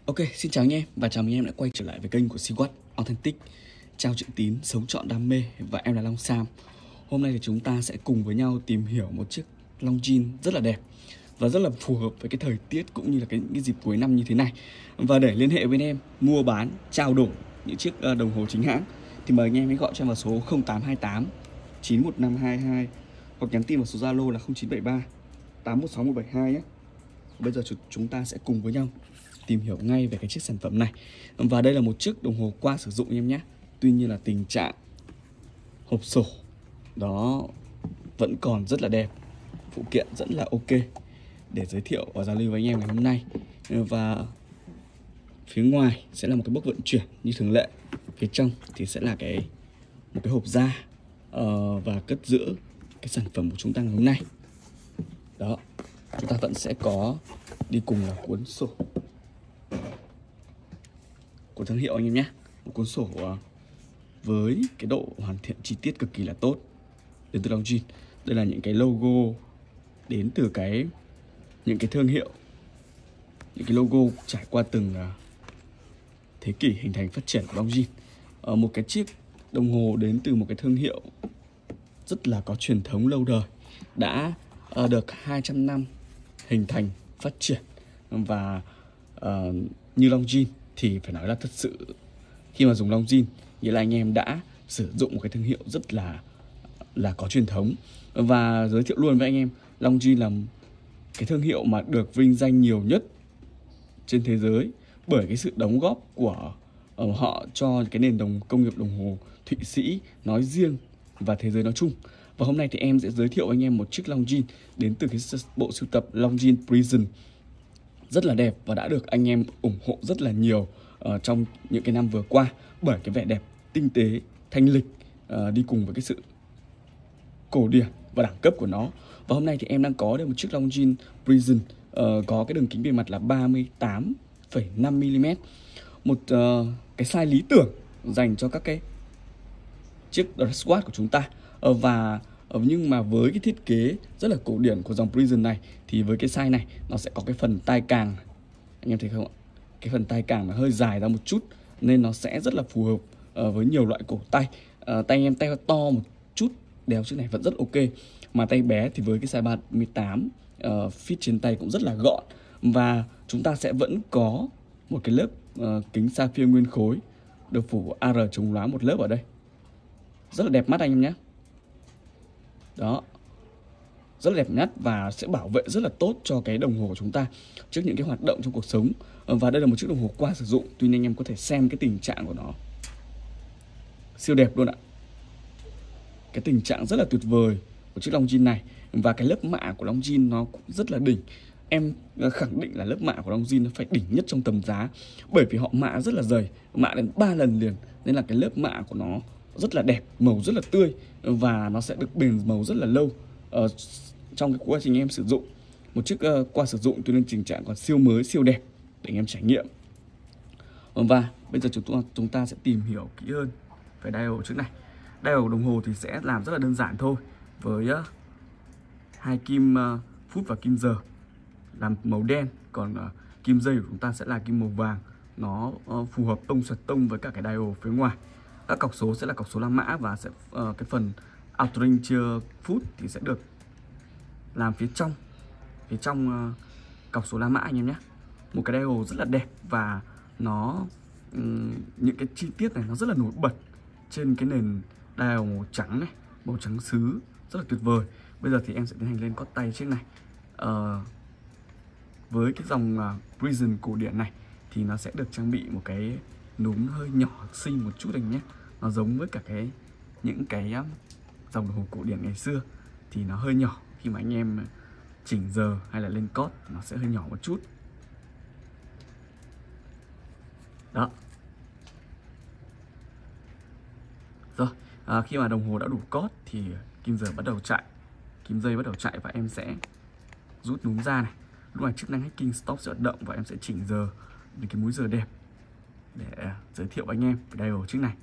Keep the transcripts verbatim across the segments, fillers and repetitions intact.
Ok, xin chào anh em và chào mừng em đã quay trở lại với kênh của Seawatt Authentic. Chào chữ tín, sống trọn đam mê và em là Long Sam. Hôm nay thì chúng ta sẽ cùng với nhau tìm hiểu một chiếc long jean rất là đẹp và rất là phù hợp với cái thời tiết cũng như là cái, cái dịp cuối năm như thế này. Và để liên hệ với em mua bán, trao đổi những chiếc uh, đồng hồ chính hãng thì mời anh em hãy gọi cho em vào số không tám hai tám chín một năm hai hai hoặc nhắn tin vào số Zalo là không chín bảy ba tám một sáu một bảy hai nhé. Bây giờ chúng ta sẽ cùng với nhau tìm hiểu ngay về cái chiếc sản phẩm này. Và đây là một chiếc đồng hồ qua sử dụng em nhé. Tuy nhiên là tình trạng hộp sổ đó vẫn còn rất là đẹp, phụ kiện rất là ok để giới thiệu và giao lưu với anh em ngày hôm nay. Và phía ngoài sẽ là một cái bốc vận chuyển như thường lệ. Phía trong thì sẽ là cái một cái hộp da uh, và cất giữ cái sản phẩm của chúng ta ngày hôm nay. Đó, chúng ta vẫn sẽ có đi cùng là cuốn sổ của thương hiệu anh em nhé. Một cuốn sổ với cái độ hoàn thiện chi tiết cực kỳ là tốt đến từ Longines. Đây là những cái logo đến từ cái những cái thương hiệu, những cái logo trải qua từng thế kỷ hình thành phát triển của Longines. Ở một cái chiếc đồng hồ đến từ một cái thương hiệu rất là có truyền thống lâu đời, đã được hai trăm năm hình thành phát triển. Và uh, như Longines thì phải nói là thật sự khi mà dùng Longines nghĩa là anh em đã sử dụng một cái thương hiệu rất là là có truyền thống. Và giới thiệu luôn với anh em, Longines là cái thương hiệu mà được vinh danh nhiều nhất trên thế giới bởi cái sự đóng góp của uh, họ cho cái nền đồng công nghiệp đồng hồ Thụy Sĩ nói riêng và thế giới nói chung. Và hôm nay thì em sẽ giới thiệu với anh em một chiếc Longines đến từ cái bộ sưu tập Longines Prison rất là đẹp và đã được anh em ủng hộ rất là nhiều uh, trong những cái năm vừa qua bởi cái vẻ đẹp tinh tế, thanh lịch uh, đi cùng với cái sự cổ điển và đẳng cấp của nó. Và hôm nay thì em đang có đây một chiếc Longines Prison uh, có cái đường kính bề mặt là ba mươi tám phẩy năm mi li mét, một uh, cái size lý tưởng dành cho các cái chiếc dress watch của chúng ta. Uh, và uh, nhưng mà với cái thiết kế rất là cổ điển của dòng Prison này thì với cái size này nó sẽ có cái phần tai càng, anh em thấy không ạ? Cái phần tai càng nó hơi dài ra một chút nên nó sẽ rất là phù hợp uh, với nhiều loại cổ tay. Uh, tay em tay to một chút đeo chiếc này vẫn rất ok, mà tay bé thì với cái size ba mươi tám uh, fit trên tay cũng rất là gọn. Và chúng ta sẽ vẫn có một cái lớp uh, kính sapphire nguyên khối được phủ a rờ chống lóa một lớp ở đây, rất là đẹp mắt anh em nhé. Đó, rất là đẹp mắt và sẽ bảo vệ rất là tốt cho cái đồng hồ của chúng ta trước những cái hoạt động trong cuộc sống. Và đây là một chiếc đồng hồ qua sử dụng, tuy nhiên anh em có thể xem cái tình trạng của nó siêu đẹp luôn ạ. Cái tình trạng rất là tuyệt vời của chiếc Longines này. Và cái lớp mạ của Longines nó cũng rất là đỉnh. Em khẳng định là lớp mạ của Longines nó phải đỉnh nhất trong tầm giá, bởi vì họ mạ rất là dày, mạ đến ba lần liền, nên là cái lớp mạ của nó rất là đẹp, màu rất là tươi và nó sẽ được bền màu rất là lâu uh, trong cái quá trình em sử dụng. Một chiếc uh, qua sử dụng tuy nhiên tình trạng còn siêu mới, siêu đẹp để anh em trải nghiệm. Và bây giờ chúng ta, chúng ta sẽ tìm hiểu kỹ hơn về dial chiếc này. Dial đồng hồ thì sẽ làm rất là đơn giản thôi, với uh, hai kim uh, phút và kim giờ làm màu đen, còn uh, kim dây của chúng ta sẽ là kim màu vàng. Nó uh, phù hợp tông xoẹt tông với cả cái dial phía ngoài. Các cọc số sẽ là cọc số La Mã và sẽ uh, cái phần Outrange phút thì sẽ được làm phía trong phía trong uh, cọc số La Mã anh em nhé. Một cái dial rất là đẹp và nó um, những cái chi tiết này nó rất là nổi bật trên cái nền dial màu trắng này, màu trắng sứ rất là tuyệt vời. Bây giờ thì em sẽ tiến hành lên cót tay chiếc này. Uh, với cái dòng uh, Prison cổ điển này thì nó sẽ được trang bị một cái núm hơi nhỏ xinh một chút anh nhé. Nó giống với cả cái những cái um, dòng đồng hồ cổ điển ngày xưa thì nó hơi nhỏ, khi mà anh em chỉnh giờ hay là lên cót nó sẽ hơi nhỏ một chút. Đó. Rồi, à, khi mà đồng hồ đã đủ cót thì kim giờ bắt đầu chạy, kim dây bắt đầu chạy và em sẽ rút núm ra này. Lúc này chức năng hacking stop sẽ hoạt động và em sẽ chỉnh giờ đến cái múi giờ đẹp để giới thiệu với anh em về dial chiếc này.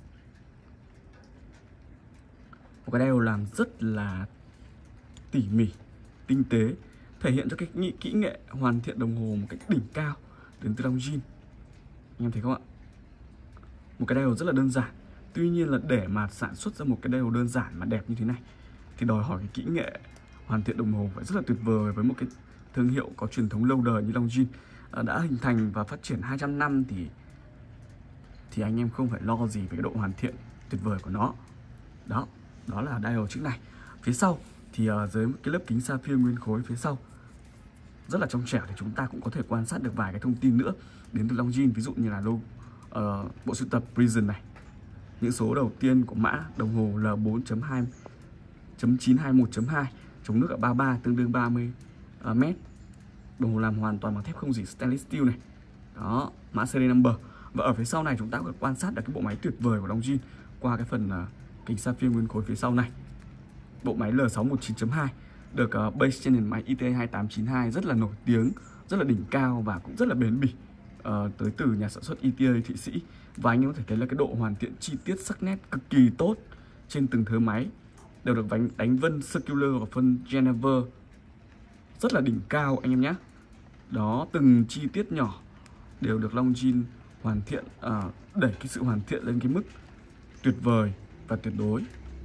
Một cái dial làm rất là tỉ mỉ, tinh tế, thể hiện cho cái nghị kỹ nghệ hoàn thiện đồng hồ một cách đỉnh cao đến từ Longines. Anh em thấy không ạ? Một cái dial rất là đơn giản. Tuy nhiên là để mà sản xuất ra một cái dial đơn giản mà đẹp như thế này thì đòi hỏi cái kỹ nghệ hoàn thiện đồng hồ phải rất là tuyệt vời. Với một cái thương hiệu có truyền thống lâu đời như Longines đã hình thành và phát triển hai trăm năm thì thì anh em không phải lo gì về cái độ hoàn thiện tuyệt vời của nó. Đó, đó là dial chữ này. Phía sau thì uh, dưới cái lớp kính sapphire nguyên khối phía sau rất là trong trẻo thì chúng ta cũng có thể quan sát được vài cái thông tin nữa đến từ Longines, ví dụ như là lô, uh, bộ sưu tập Prison này, những số đầu tiên của mã đồng hồ L bốn chấm hai chấm chín hai mốt chấm hai, chống nước ở ba mươi ba tương đương ba mươi uh, mét. Đồng hồ làm hoàn toàn bằng thép không dỉ stainless steel này. Đó, mã serial number. Và ở phía sau này chúng ta có thể quan sát được cái bộ máy tuyệt vời của Longines qua cái phần uh, kính sapphire nguyên khối phía sau này. Bộ máy L sáu một chín chấm hai được uh, base trên nền máy I T A hai tám chín hai rất là nổi tiếng, rất là đỉnh cao và cũng rất là bền bỉ, uh, tới từ nhà sản xuất I T A Thụy Sĩ. Và anh em có thể thấy là cái độ hoàn thiện chi tiết sắc nét cực kỳ tốt trên từng thớ máy đều được đánh, đánh vân circular và phân Geneva rất là đỉnh cao anh em nhé. Đó, từng chi tiết nhỏ đều được Longines hoàn thiện, uh, đẩy cái sự hoàn thiện lên cái mức tuyệt vời và tuyệt đối.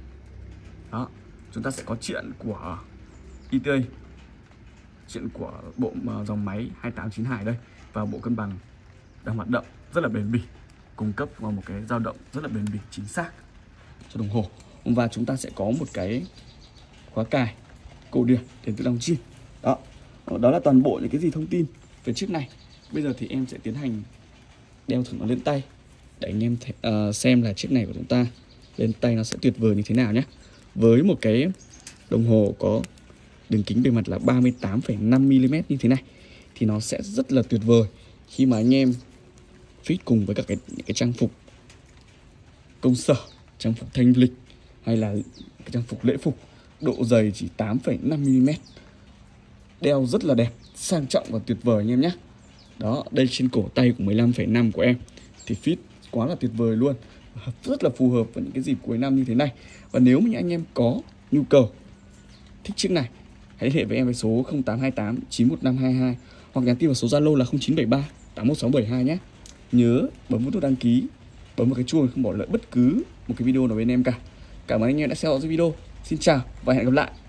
Đó, chúng ta sẽ có chuyện của I T A, chuyện của bộ dòng máy hai tám chín hai đây, và bộ cân bằng đang hoạt động rất là bền bỉ, cung cấp vào một cái dao động rất là bền bỉ chính xác cho đồng hồ. Và chúng ta sẽ có một cái khóa cài cổ điển đến từ Longines. Đó, đó là toàn bộ những cái gì thông tin về chiếc này. Bây giờ thì em sẽ tiến hành đeo thử nó lên tay để anh em thấy, uh, xem là chiếc này của chúng ta lên tay nó sẽ tuyệt vời như thế nào nhé. Với một cái đồng hồ có đường kính bề mặt là ba mươi tám phẩy năm mi li mét như thế này thì nó sẽ rất là tuyệt vời khi mà anh em fit cùng với các cái, những cái trang phục công sở, trang phục thanh lịch hay là cái trang phục lễ phục. Độ dày chỉ tám phẩy năm mi li mét, đeo rất là đẹp, sang trọng và tuyệt vời anh em nhé. Đó, đây trên cổ tay của mười lăm phẩy năm của em thì fit quá là tuyệt vời luôn, rất là phù hợp với những cái dịp cuối năm như thế này. Và nếu như anh em có nhu cầu thích chiếc này, hãy liên hệ với em với số không tám hai tám chín một năm hai hai hoặc nhắn tin vào số Zalo là không chín bảy ba tám một sáu bảy hai nhé. Nhớ bấm nút đăng ký, bấm vào cái chuông không bỏ lỡ bất cứ một cái video nào bên em cả. Cảm ơn anh em đã theo dõi video. Xin chào và hẹn gặp lại.